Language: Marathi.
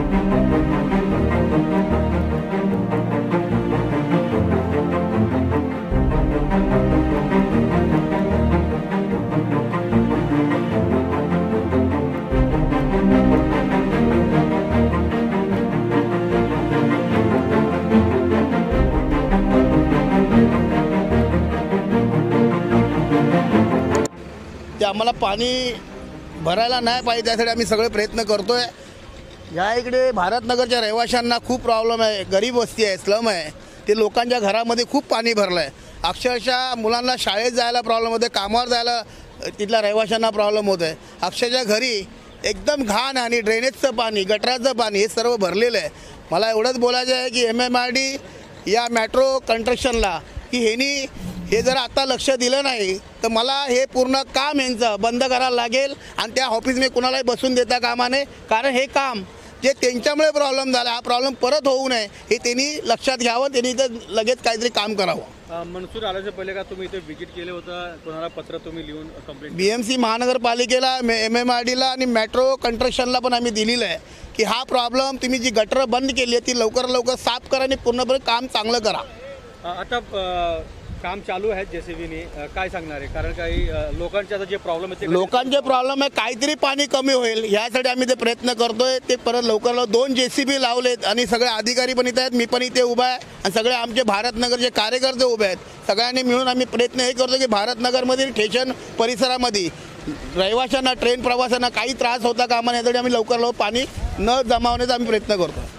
ते आम्हाला पाणी भरायला नाही पाहिजे, त्यासाठी आम्ही सगळे प्रयत्न करतोय। या इकडे भारतनगरच्या रहिवाशांना खूप प्रॉब्लेम आहे, गरीब वस्ती आहे, स्लम आहे, ते लोकांच्या घरामध्ये खूप पाणी भरलं आहे। अक्षरशः मुलांना शाळेत जायला प्रॉब्लेम होते, कामावर जायला तिथल्या रहिवाशांना प्रॉब्लेम होत आहे। अक्षरशः घरी एकदम घाण आणि ड्रेनेजचं पाणी, गटराचं पाणी हे सर्व भरलेलं आहे। मला एवढंच बोलायचं आहे की MMRD या मेट्रो कन्स्ट्रक्शनला की हे जर आता लक्ष दिलं नाही तर मला हे पूर्ण काम यांचं बंद करायला लागेल आणि त्या ऑफिसमध्ये कुणालाही बसून देता कामा नये, कारण हे काम जे त्यांच्यामुळे प्रॉब्लेम झाला, हा प्रॉब्लेम परत होऊ नये हे त्यांनी लक्षात घ्यावं, त्यांनी इथं लगेच काहीतरी काम करावं। मनसूर आल्याच्या पहिले का तुम्ही इथे विजिट केलं होतं, कोणाला पत्र तुम्ही लिहून कंप्लेंट? BMC महानगरपालिकेला, MMRDला आणि मेट्रो कन्स्ट्रक्शनला पण आम्ही दिलेलं आहे की हा प्रॉब्लेम तुम्ही जी गटरं बंद केली आहे ती लवकर लवकर साफ करा आणि पूर्णपणे काम चांगलं करा। आता काम चालू आहे JCBने, काय सांगणार आहे? कारण काही लोकांचे आता जे प्रॉब्लेम आहे, लोकांचे प्रॉब्लेम आहे, काहीतरी पाणी कमी होईल यासाठी आम्ही ते प्रयत्न करतोय। ते परत लवकर 2 JCB लावलेत आणि सगळे अधिकारी पण इथे आहेत, मी पण इथे उभा आहे आणि सगळे आमचे भारतनगरचे कार्यकर्ते उभे आहेत। सगळ्यांनी मिळून आम्ही प्रयत्न हे करतो की भारतनगरमधील स्टेशन परिसरामध्ये रहिवाशांना, ट्रेन प्रवाशांना काही त्रास होता कामा नये, यासाठी आम्ही लवकर पाणी न जमावण्याचा आम्ही प्रयत्न करतो।